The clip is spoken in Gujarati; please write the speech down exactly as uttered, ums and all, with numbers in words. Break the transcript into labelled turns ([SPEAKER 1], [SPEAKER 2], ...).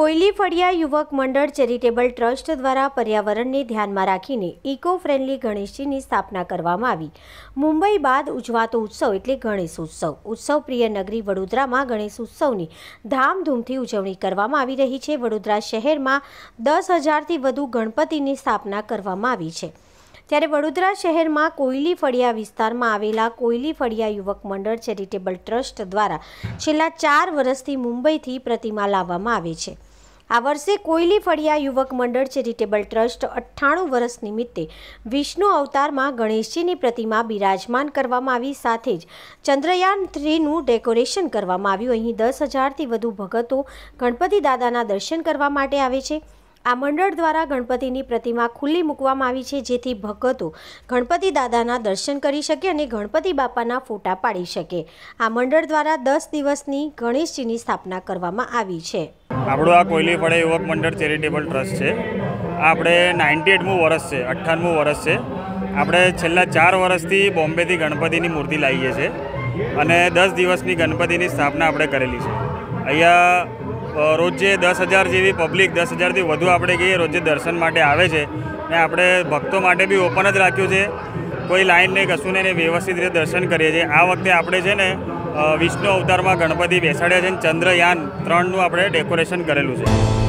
[SPEAKER 1] કોયલી ફળિયા યુવક મંડળ ચેરિટેબલ ટ્રસ્ટ દ્વારા પર્યાવરણને ધ્યાનમાં રાખીને ઇકો ફ્રેન્ડલી ગણેશજીની સ્થાપના કરવામાં આવી। મુંબઈ બાદ ઉજવાતો ઉત્સવ એટલે ગણેશ ઉત્સવ। ઉત્સવ પ્રિય નગરી વડોદરામાં ગણેશ ઉત્સવની ધામધૂમથી ઉજવણી કરવામાં આવી રહી છે। વડોદરા શહેરમાં દસ હજારથી વધુ ગણપતિની સ્થાપના કરવામાં આવી છે। ત્યારે વડોદરા શહેરમાં કોયલી ફળિયા વિસ્તારમાં આવેલા કોયલી ફળિયા યુવક મંડળ ચેરિટેબલ ટ્રસ્ટ દ્વારા છેલ્લા ચાર વર્ષથી મુંબઈથી પ્રતિમા લાવવામાં આવે છે। આ વર્ષે કોયલી ફળિયા યુવક મંડળ ચેરિટેબલ ટ્રસ્ટ અઠ્ઠાણું વર્ષ નિમિત્તે વિષ્ણુ અવતારમાં ગણેશજીની પ્રતિમા બિરાજમાન કરવામાં આવી। સાથે જ ચંદ્રયાન થ્રીનું ડેકોરેશન કરવામાં આવ્યું। અહીં દસ હજારથી વધુ ભક્તો ગણપતિ દાદાના દર્શન કરવા માટે આવે છે। આ મંડળ દ્વારા ગણપતિની પ્રતિમા ખુલ્લી મૂકવામાં આવી છે, જેથી ભક્તો ગણપતિ દાદાના દર્શન કરી શકે અને ગણપતિ બાપાના ફોટા પાડી શકે। આ મંડળ દ્વારા દસ દિવસની ગણેશજીની સ્થાપના કરવામાં આવી છે।
[SPEAKER 2] આપણું આ કોયલી ફળિયા યુવક મંડળ ચેરિટેબલ ટ્રસ્ટ છે। આપણે નાઇન્ટી એટમું વર્ષ છે, અઠ્ઠાણું વર્ષ છે। આપણે છેલ્લા ચાર વર્ષથી બોમ્બેથી ગણપતિની મૂર્તિ લાવીએ છીએ અને દસ દિવસની ગણપતિની સ્થાપના આપણે કરેલી છે। અહીંયા રોજે દસ હજાર જેવી પબ્લિક, દસ હજારથી વધુ આપણે કહીએ રોજે દર્શન માટે આવે છે ને આપણે ભક્તો માટે બી ઓપન જ રાખ્યું છે। કોઈ લાઈન નહીં, કશું નહીં, વ્યવસ્થિત રીતે દર્શન કરીએ છીએ। આ વખતે આપણે છે ને વિષ્ણુ અવતારમાં ગણપતિ બેસાડ્યા છે અને ચંદ્રયાન ત્રણનું આપણે ડેકોરેશન કરેલું છે।